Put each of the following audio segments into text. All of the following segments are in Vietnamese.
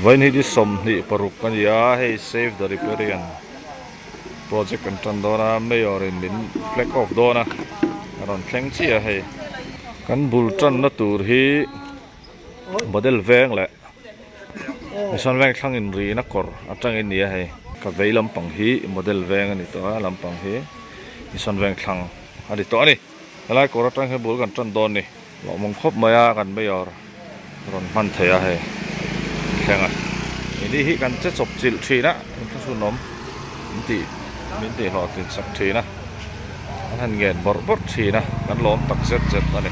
When he did some the Parukan, yeah, he saved the riparian project and Tandona mayor in Min fleck of Dona around Klengchia. Hey, can Bulton not to he model Vang le Mission Vang Tang in Rinakor, a Tang in the Hay, Kavay Lampang he, model Vang and it Lampang he, Mission Vang Tang, and it Tony. I like Oratan Bulgan Tandoni, Lomong Hop Maya and Mayor Ron Mantea. Hey. Ini hi kan chất sọc chịu trì đó, cái số nóm, mình tỉ họ tiền sọc trì na, anh nghẹn bọt trì na, kan lom tak set này.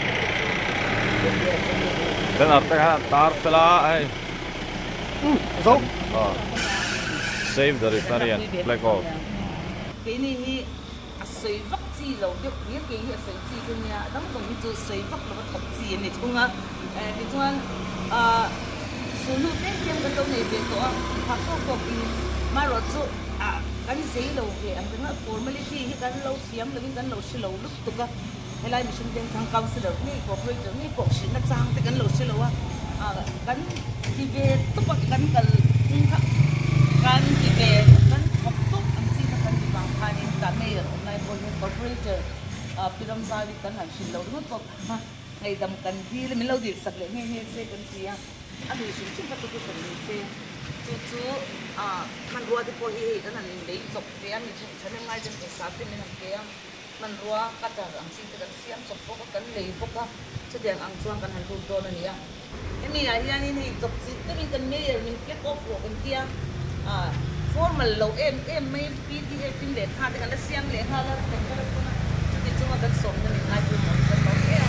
Dan artinya tar pela, so, save the riparian, black off. Ini hi sợi vắt chi lâu được biết cái hi sợi chi cái nhà, đóng tổng như sợi vắt là cái chi này chung á, thì chung sulu teh yang betul ni betul pasal kopi marot tu kan sei lo ke ang tengah formality kan lo siam lebih kan lo silo lu tu ka helai mission yang kang councilor ni cooperator ni ko sin na chang te kan lo silo kan debate tu pak kan kal kan debate kan okto ang si kan di bang kanin ka mayor online cooperator piram sali kan han silo lu tu ngày đầm cần đi là mình lâu thì sạch lại nghe xe cần gì anh ấy xin bắt tôi cần xe chú mình rùa thì coi hi cái này lấy chọc cái anh ấy cho nên ngay trên cái sát thì mình làm cái mình rùa cắt ra anh xin cái xem chọc có cái lấy bốc á cho đèn ăn chuang cần hành đun đun này cái này là hiện nay chọc gì cái mình cần nghe mình kết off của cái kia formal lâu em mấy pi đi pin để khai cái là xem để khai là cái cái cái chúng ta cần sống nên mình ngay từ mình cần nói cái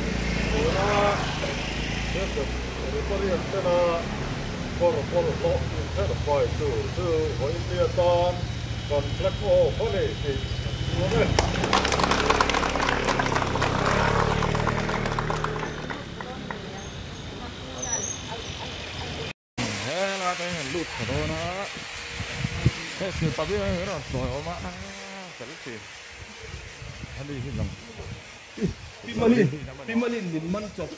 riparianttena poro lo intero poi tu hoitiataan kan black o politics Suomen Hela cái lụt rồi nó cái sự tập biết nó rồi mà cái gì anh đi hết lòng Pimalin din man chop.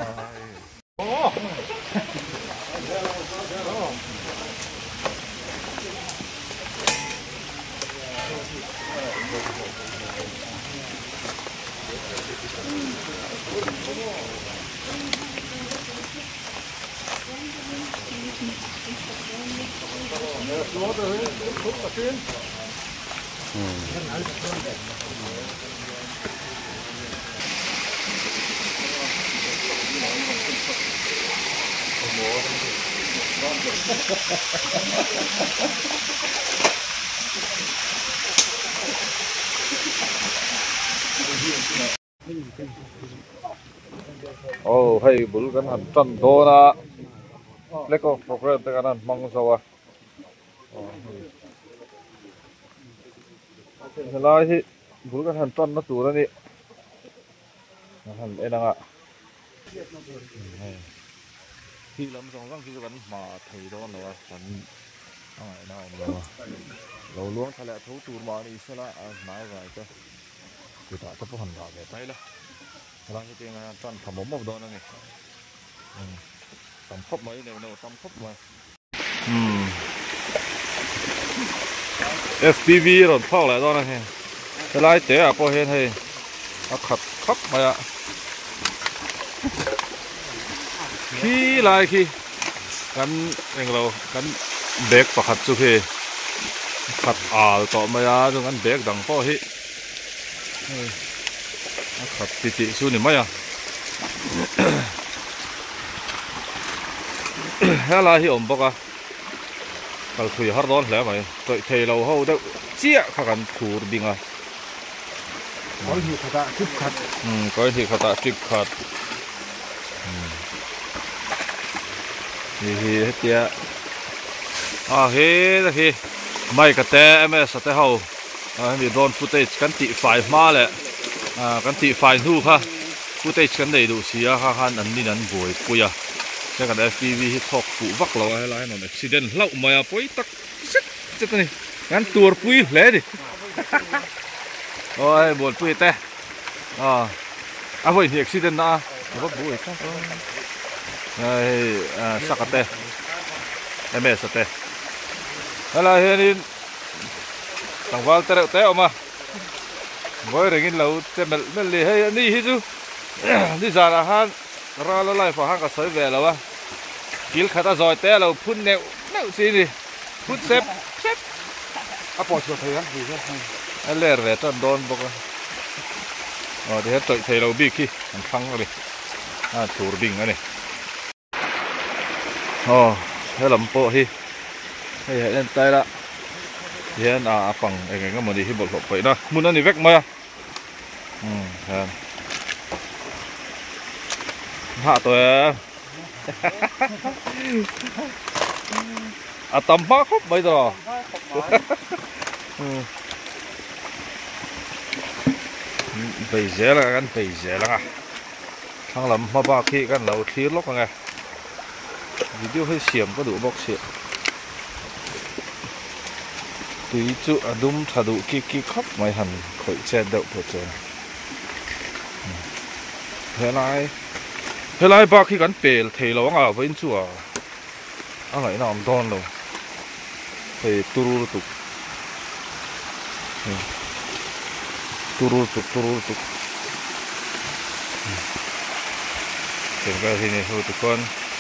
Oh, hey, bulkan han tan dona. Black of program te kanan mang sawa. Helai hi bulkan han tan na tur ni. Han enanga. Khi làm xong răng khi vẫn mà thấy đó là vẫn ai nào mà lâu luôn thay lại thấu tur mà đi sẽ là nói vậy cơ. Người ta chấp hành vào về tay là làm cái tiếng toàn thầm ốm một đó này tầm khóc mấy đều tầm khóc mà FPV rồi phao lại đó này cái lái té à po hen hay nó khập khóc mà khi lại khi cắn anh lâu cắn bẹc và khát chút khi khát tọ mà rồi cắn bẹc đằng po hi khát tị xuống này mấy hết là hiểu bốc à kalau thuê hết đó lẽ mày tôi thấy lâu hậu đâu chia khá cần thua bình à Có gì khata chip khát. Có gì khata chip khát thì hết tiệt hết thì mấy cái té em sẽ té hậu thì drone footage cái tị phải mà lẽ cái tị phải nu ha footage cái đầy đủ xí ha han anh đi anh vội cùi à cái FPV hit thọc phụ vắc lâu hay là nó accident lâu mà bối tắc chết này ngắn tour pui lẽ đi ôi buồn pui té vậy thì accident đó nó bối chắc này sắc té em mẹ sate hay là hiện thằng Val teo teo mà ngồi rồi nhìn lâu xem mẹ lì hay đi hết chứ đi ra là han ra là lại phải han cả sợi về lâu à kil khát ta rồi teo lâu phun nẹo nẹo gì đi phun xếp à bỏ chuột thấy á gì thế anh lẻ về tròn đòn bốc thì hết thầy lâu bị kia anh phăng rồi chủ bình này thế làm bộ hi hay lên tay đó hiện bằng cái mà đi hi bộ hộp vậy đó muốn ăn thì vét mày hạ tôi tầm bác khóc bây giờ phải dễ là ăn phải dễ là thằng làm mà ba khiกันเราทีล็อกไงวิดีโอให้เสียมก็ดูบอกเสียตุยจุอดุมถ้าดูกิ๊กครับไม่หันข่อยแช่เดาพอเจอเฮ้ยไรบาขี้กันเปลเทเราอ่ะเว้นชัวอะไรน้ำดอนเราเฮ้ยตุรุตุกเห็นกันที่นี่ทุกคน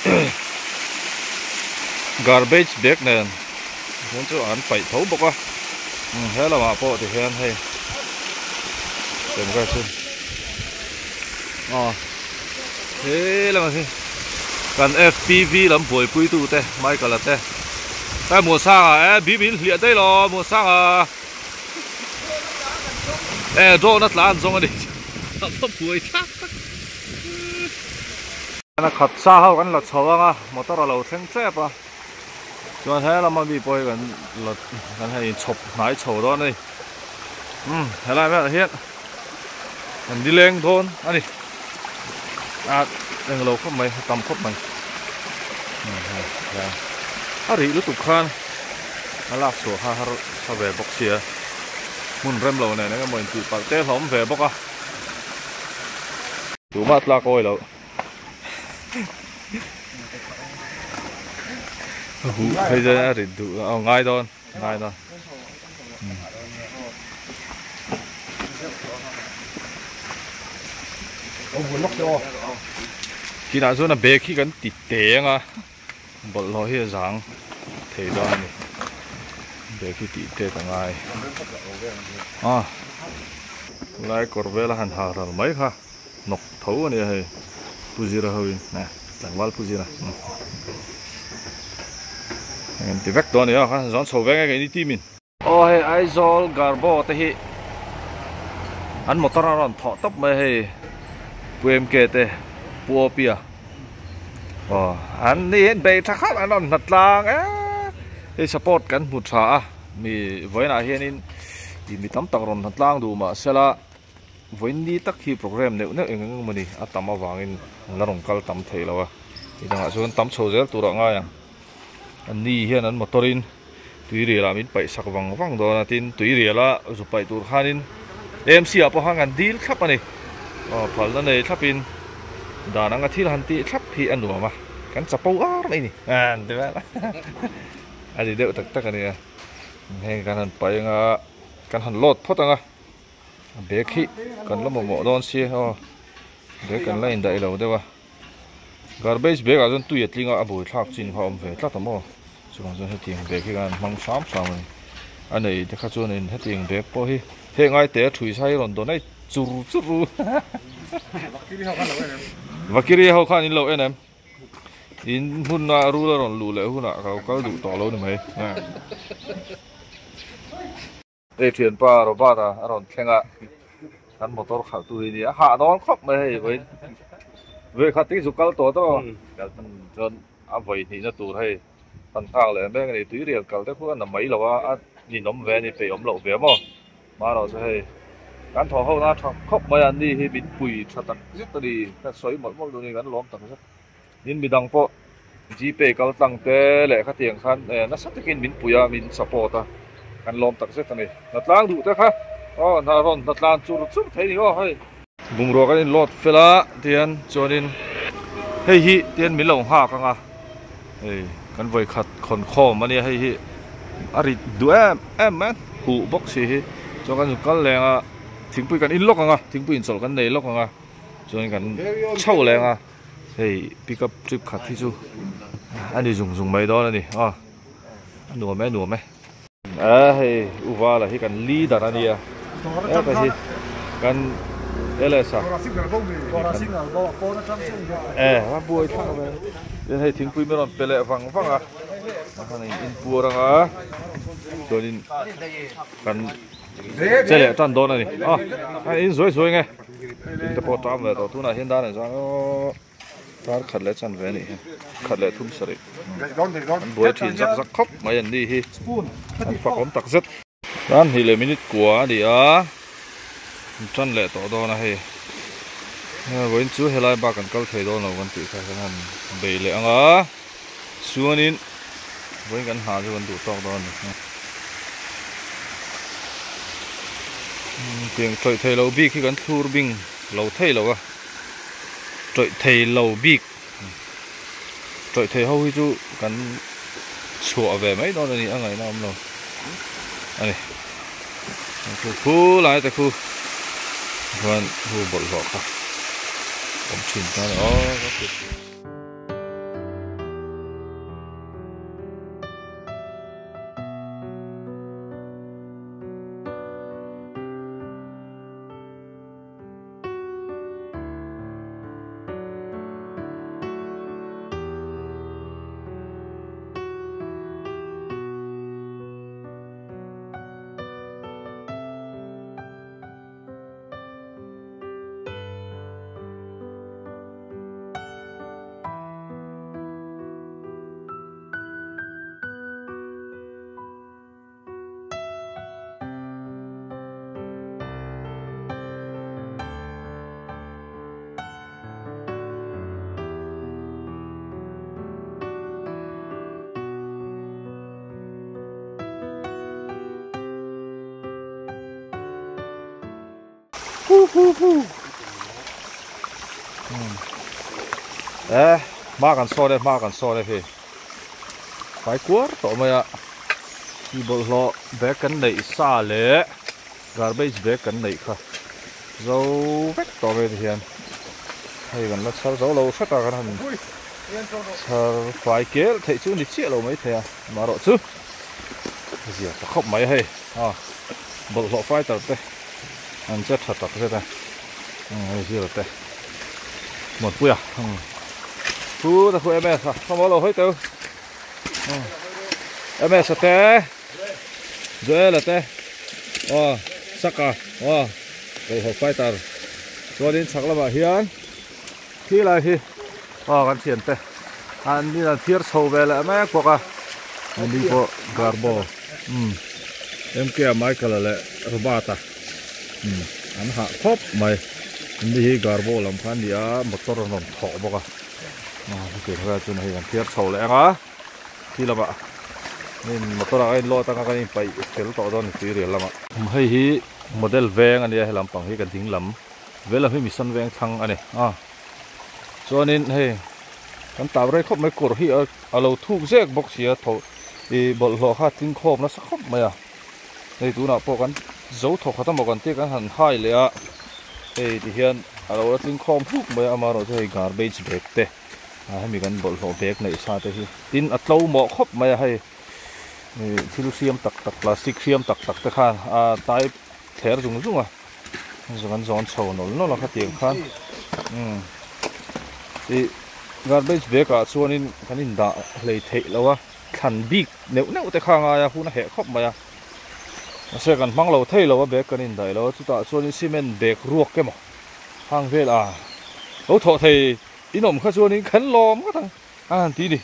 garbage bag này muốn cho anh phải thấu bọc á thế là mà bộ thì hen hay tìm cái xin thế là mà gì cần FPV lắm buổi cuối tu thế mai cả là thế cái mùa sang bí liệt đây lo mùa sang rồi nó lan xong rồi đi nó buổi chắc nó khát xa hơn cái là chó à mà tao là lâu thanh xếp à cho thế là mà bị bôi cái hay chụp nái chầu đó này thế là bây giờ hiện mình đi lên thôn anh đi đừng lâu khóc mày tầm khóc mày đi lúc tục khan lắc sổ ha về bọc xìa muốn rem lâu này nó mình chịu bạc té hóm về bọc à đủ mắt la coi lâu bây giờ thì đủ ngay thôi khi nào số là bé khi gần tịt té à bật lo hết rằng thế đó này bé khi tịt té thằng ai lại còn về là hành hạ rồi mấy ha nọc thấu này hay puzira hơi nè thằng Val puzira thì vét đó nữa ha dọn sầu vét cái đi tìm mình hay ai zol garbo thế anh một tao ra thọ tóc mày hay em kể thế bùa bia anh đi hiện bề chắc khác anh còn thật là cái supportกันหมุดสามีไว้หน้าเฮียนินที่มีตั้มตักรอนthật langดูมาเสร็จละไว้นี่ตักที่โปรแกรมเนี่ยเองมันนี่ตั้มมาวางอินแล้วลงกัลตั้มเทแล้ววะที่ต่างส่วนตั้มโชว์เซลตัวง่ายอันนี้เฮียนั้นมอเตอร์อินตุยเรียละมินไปสักวังโดนตินตุยเรียละจุดไปตัวขานินMC อ่ะพอหางกันดีลครับอันนี้พอแล้วเนี่ยครับเป็นด่านังที่หันตีครับพี่อันดูมากันจะปูอะไรนี่เดี๋ยวนะอันนี้เดี๋ยวตักกันนี่ให้กันหันไปกันหันโหลดพอตั้งเบรกขี้กันแล้วหมอโดนเสียเดี๋ยวกันไล่ได้แล้วเดี๋ยวว่า garbage bag อ่ะจนตุยทิ้งบุยทักจินพอมเฟตัดทั้งหมดส่วนจนให้ทิ้งเบรกขี้กันมังซ้ำเลยอันนี้เดี๋ยวข้าจวนให้ทิ้งเบรกพอให้ง่ายแต่ถุยใช้หล่นตัวนี้จูรูวักกี้เขาข้านี่เราเนี่ยอินหุ่นน่ะรู้แล้วรู้เลยหุ่นน่ะเขาดูต่อเราหนึ่งไหมเทียนป้าเราบ้าตาอร่อยแข็งอ่ะกันมอเตอร์ขับตัวนี้หาน้องขับไม่เว้ยขัดที่สุกตัวตัวจนเอาไว้ที่จะตัวให้ตั้งทางเลยแม่งนี่ตัวเรียกเก่าแต่พวกนั้นไม่เราว่านี่น้ำแหวนนี่ไปอมเหลวเบี้ยมั้งมาเราจะให้การถอดเข้าหน้าขับไม่อันนี้ให้บินปุ๋ยชัดตัดยึดตัวดีถ้าสวยหมดตัวนี้กันล้อมตัดชัดยินมีดังโปจีเปย์เขาตั้งแต่แหล่ขัดเตียงคันนักสัตว์กินบินปุ๋ยบินสปอร์ตกันล้อมตัดเสร็จนี่นัดล้างดูแต่ค่ะน่ารอนนัดล้างจูรุจุดเท่านี้ก็ให้บุ้งรัวกันลอดเฟล่าเตียนจอนินเฮ้ยเตียนมีหลงหักกันอ่ะเฮ้ยกันไว้ขัดคนคอมันเนี่ยให้อะไรดูแม่หูบ็อกซี่จนกันสุดกันแรงอ่ะถึงปุยกันอินล็อกอ่ะถึงปุยอินสอลกันในล็อกอ่ะจนกันเช่าแรงอ่ะเฮ้ยพิกับทริปขัดที่จู่อันนี้จุงไม่ได้แล้วนี่อ๋อหนัวไหมเฮ้ยอุบาละที่กันลีดอะไรเนี่ยไปที่กันเลยสักว่าบัวทั้งไปเดี๋ยวให้ถึงปุยไม่รอดไปเลยฟังอ่ะฟังนี่อินปัวรังอ่ะตัวนี้กันเจ๊เลยตันโดนนี่อ๋ออินสวยไงอินตะโพตามเลยตัวทุนอ่ะเห็นได้เนี่ยจังตาขัดเล็ดจันเวนี่ขัดเล็ดทุ่มสริบัวที่จักครบมาอย่างนี้ฮีฝักผมตักเสร็จด้านที่เลยมินิกัวดิอ่ะจันเล็ดตัวโดนนะฮีวันจู่เฮลัยบากันเกลไทยโดนเราวันที่ใครกันเบลเลยอ่ะส่วนนี้วันกันหาจะวันดูตอกโดนเพียงไทยเราบีกที่กันทูร์บิงเราไทยเราอ่ะไทยเราบีกไทยเขาที่จู่กันชัวร์แบบไม่โดนนี่อะไรน้ำเราอันนี้คู่หลายแต่คู่วันคู่บอลหลอกครับผมชินกันอ๋อมากันโซ่เลยพี่ไปกวดต่อมาอ่ะที่บอลล้อแบกกันไหนซาเล่garbageแบกกันไหนค่ะเราแบกต่อไปที่เห็นให้กันแล้วเราฟัดกันหันไฟเกลเทชูนิดเชี่ยเราไม่เทียมาหรอกchúเสียตะขบไม่ให้บอลล้อไฟตัดไปอันจะถัดตัดใช่ไหมเสียตัดหมดปุ้ยอ่ะคู่แต่คู่MSอ่ะทำอะไรให้เต้าMSเต้เจ๊ละเต้สักอ่ะไปหกไฟตัดตัวนี้สักละมาเฮียนที่ไรที่กันเทียนเต้อันนี้น่ะเทียร์โชว์ไปแล้วแม่กว่าอันนี้ก็การ์โบMK ไมค์กันเลยรูบาตาอันหาครบไหมอันนี้การ์โบลำพันเดียมอเตอร์นนถอบอกอ่ะเกิดอะไรจนให้กันเทียร์โชว์เลยอ่ะที่ละบะนี่มอเตอร์ไอ้ล้อตั้งกันไปเซลต่อตอนที่เรียนละมะให้ฮีโมเดลแวงอันนี้ให้ลำปังให้กันทิ้งลำเวลาให้มีสันแวงทั้งอันนี้ส่วนนี้ให้กันตาไรครบไม่กดที่เราทุกเซกบอกเสียถอบอกหลอกทิ้งครบนะสักครบไหมในตัวน่ะพวกกันเจ้าถกเขาต้องบอกกันที่กันหันให้เลยที่เห็นเราทิ้งครบทุกไหมมาเราจะให้ garbage bag เตะให้มีกันบอกหลอกแบกในซาเตะที่อัตโตหมอกครบไหมให้ฟิลเซียมตักพลาสติกเซียมตักตะขานตายแถวจุงส่วนกันซ้อนโซนนั่นเราขัดเตียงขันที่ garbage bag ส่วนนี้คันนี้ด่าเลยเทแล้ววะขันบิ๊กเนื้อแต่ข้างอะไรพูดนะเหครบไหมเสียกันฟังเราเทแล้ววะแบกกันนี่ได้แล้วจุดต่อส่วนนี้ซีเมนต์แบกรวกแกมั้งทางเวลาเราถอดเทอีหนุ่มข้าส่วนนี้ขันล้อมก็ทั้งทีดิ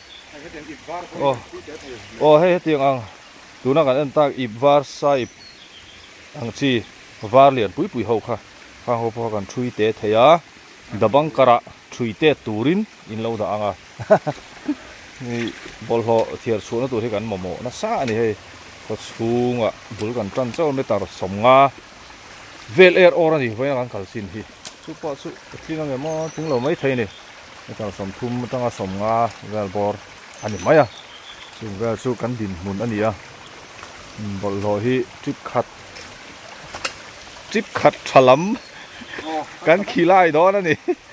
ให้เตียงดูนักการตั้งอิบวาร์ไซบที่วาร์เลียนปุยเขาค่ะข้างเขาพอกันช่วยเตะเทียดับบังกระช่วยเตะตูรินอินเราด่างนี่บอลเขาเทียร์ส่วนตัวที่กันหมอน่าซานี่ให้ก็สูงบุลกันจันเจ้าไม่ตาสมงาเวลเอร์ออร์นี่ไว้กันขัดสินที่สุดที่นั่งเงี้ยถึงเราไม่เทนี่ไม่ตาสมทุ่มไม่ต้องสมงาเวลบอร์อันนี้ไม่ chung về chu cắn đìn mùn anh nhỉ bol lo hi trip cut chalam cắn khí lại đó nè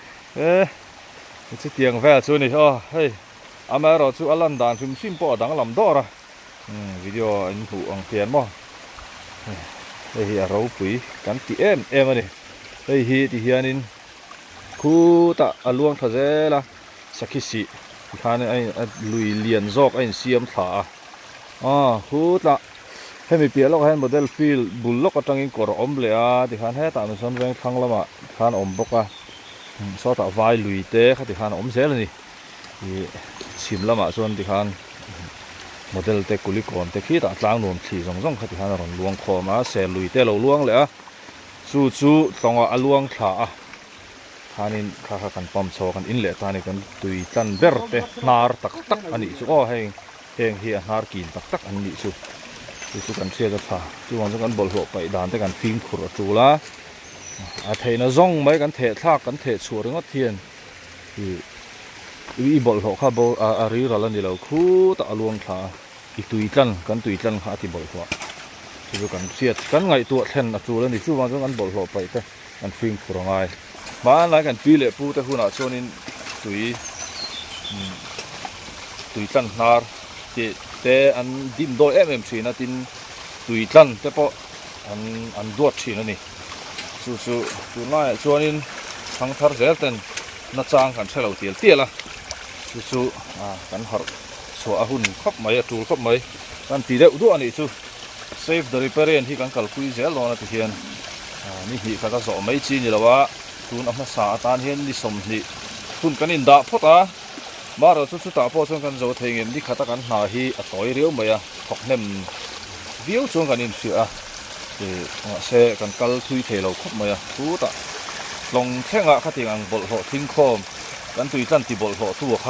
cái tiếng về chu này hey ama rồi chu alan dan chum sim po dang lam đó ra video anh phụ ang tiền mo đây hi rau pui cắn ti em này đây hi thì hianin khu ta aluang tha je la sakisi khane ai lui lian jok ai siam tha khu ta hemi pia lok han model field bullok atangin kor om le a ti khan he ta mi son veng thang lama khan om boka so ta vai lui te kha ti khan om zel ni i sim lama son ti khan model te kulikon te khi ta tlang nom thi jong jong kha ti khan ron luang khoma se lui te lo luang le a chu tonga aluang tha a khanin kha kan pam cho kan in le ta ni kan tui tan ber te nar tak ani chu heng hi nar kin tak ani chu kan sia da pha chu wang kan bol ho pai dan te kan phim khur chu la a theina zong mai kan the thak kan the chu ringa thian i bol ho kha bo a ri ra lan ni lo khu ta aluang tha i tui tlan kha ti bol ho chu kan sia kan ngai tu thlen a chu la ni chu wang kan bol ho pai te kan phim khur ngai ba lai kan pi le pu te huna chonin tui tlan nar te an dim do em thina tin tui tlan te po an duat thina ni chu nai chuanin thang thar zel ten na chang kan thelo tiela chu kan har so a hun khop mai a tul khop mai kan ti deuh du ani chu save the riparian hi kan kal pui zel lo na ti hian ni hi kha ka zo mai chi ni lawa tun apna sa tan hian ni som ni tun kan in da phota maro chu ta po chong kan zo thengem ni khata kan hna hi a toi riu mai a thok nem viu chong kan in sia se kan kal thui thelo khop mai a tu ta long thenga khating ang bol ho thing khom kan tui tlan ti bol ho tu kha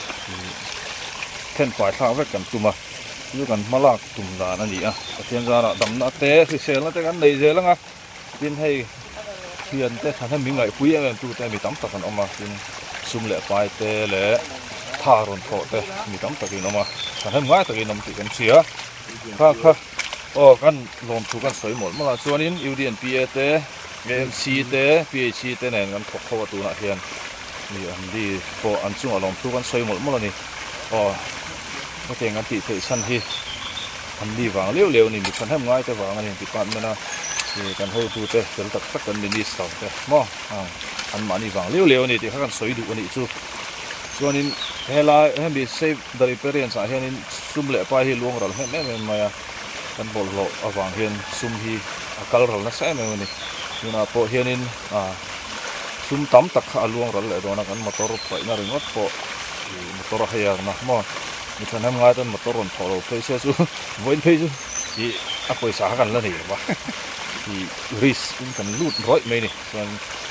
then fai tha ve kan tuma yu kan malak tum da na ni a pathian zara dam na te si sel na te kan nei je langa tin hei hian te than mi ngai pui em tu te mi tam tak kan oma tin sum le pai te le tha ron tho te mi tam takin oma than ngai takin nom ti kan sia kha kan lom thu kan soi mol mala chuanin UDNPA te AMC te PHC te nen kan thok khawa tu na hian ni an di po an chung alom thu kan soi mol mol ni ko te ngan ti thei san hi an di wang leu ni mi than ngai te wang ani department na kan ho tu te tel tak kan ni staff te mo an mani wang leu ni ti kan soi du ani chu chuanin hela hemi save the riparian sa hianin sum le pa hi luang ral hem maya kan bol lo awang hian sum hi akal ral na sa me ni tuna po hianin sum tam tak kha luang ral le dona kan motor pai na ringot po motor hayar na mo mi than ham ngai tan motor ron tholo phaise chu voin phei chu i a poisa kan la ni ba i ris in kan lut roi me ni chuan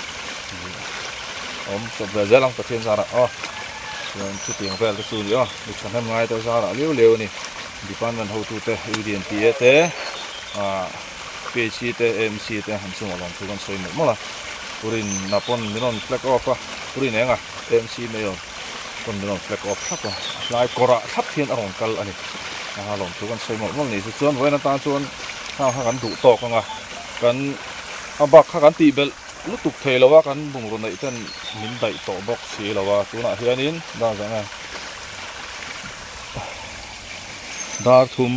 so về lang pathian zara chu tiang vel chu ni mi than ham ngai to zara leu ni department ho tu te UDNPA te PHC te AMC te han chung along thu kan soi mo la purin napon minon flag off purin enga AMC meyon kon minon flag off thap lai kora thap thian arong kal ani along thu kan soi mo ni chu chuan voina ta chuan ha kan du to ka nga kan abak kha kan ti bel lutuk thei lawa kan bung ro nei ten min dai to box si lawa tuna hianin da janga dar thum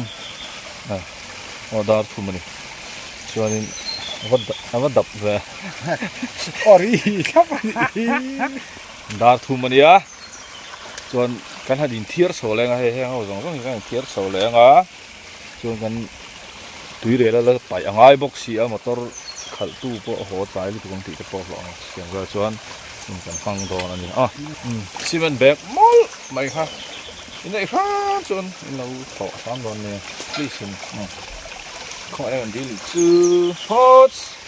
dar thum ni chuanin avadap ve ori khap ani dar thum ani a chuan kan hadin thiar so lenga he ho jong kan thiar so lenga chuan kan tui re la pai angai box si a motor khal tu po ho tai lu kong ti te po lo siang ga chuan kan phang do na ni cement bag mol mai kha in ei kha chuan in lo tho sam don ne please không ai còn đi lịch sư hot